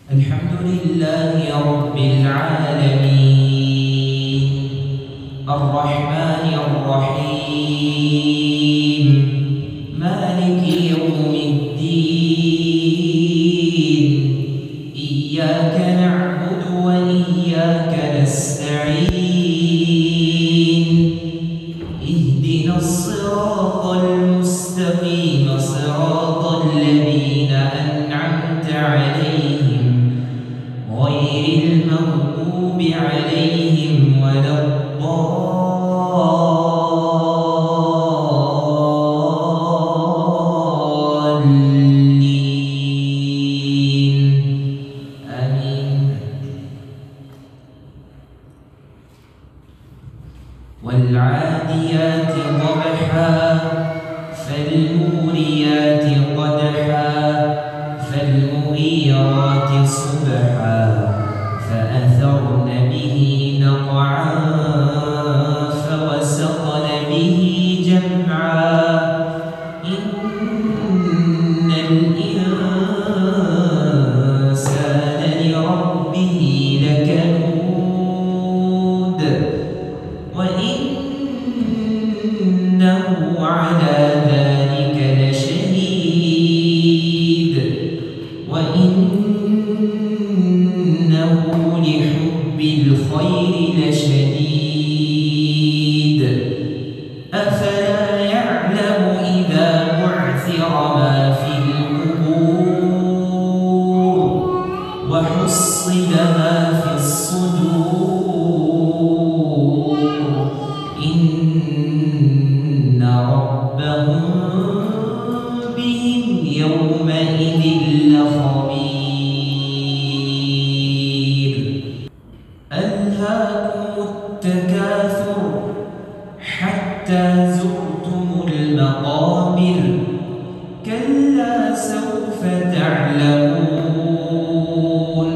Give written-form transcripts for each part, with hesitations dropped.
الحمد لله رب العالمين الرحمن الرحيم مالك يوم الدين إياك نعبد وإياك نستعين اهدنا الصراط المستقيم صراط الذين أنعمت عليهم غير المغضوب عليهم ولا الضالين آمين. والعاديات ضبحا فالموريات قدحا فالمغيرات صبحا فأثرن به نقعا فوسطن به جمعا إن الإنسان لربه لكنود وإنه على ذلك لشهيد وإنه لحب الخير لشديد أفلا يعلم إذا بعثر ما في القبور وحصل ما في الصدور إن ربهم بهم يومئذ لخبير. ألهاكم التكاثر حتى زرتم المقابر كلا سوف تعلمون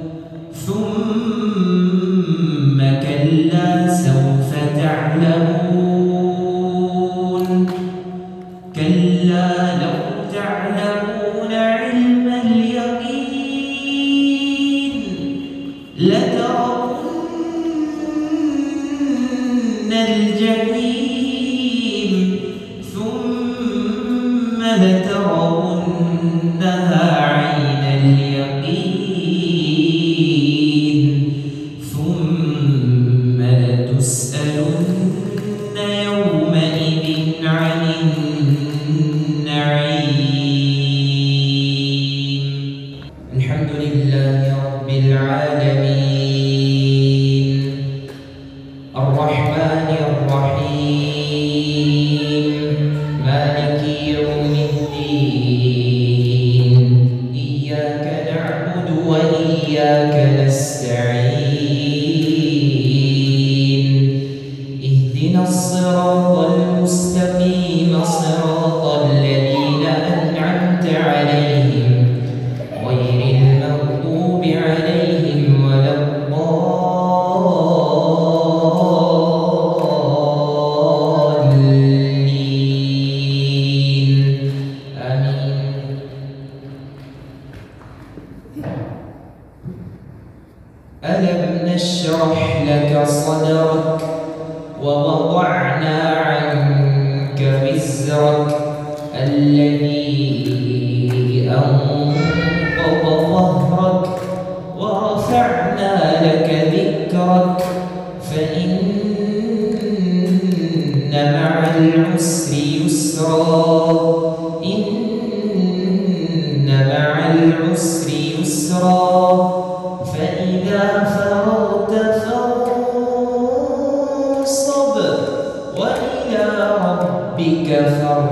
ثم كلا سوف تعلمون كلا لو تعلمون علم اليقين لترون الجحيم ثم لترونها عين اليقين ثم لتسألن يومئذ عن النعيم. الحمد لله رب العالمين الرحمن الرحيم مالك يوم الدين إياك نعبد وإياك نستعين اهدنا الصراط المستقيم صراط الذين أنعمت عليهم غير المغضوب عليهم ولا الضالين آمين. ألم نشرح لك صدرك ووضعنا عنك وزرك الذي أنقض ظهرك ورفعنا لك ذكرك فإن مع العسر يسرا إن مع العسر يسرا فإذا فرغت فانصب وإلى ربك فارغب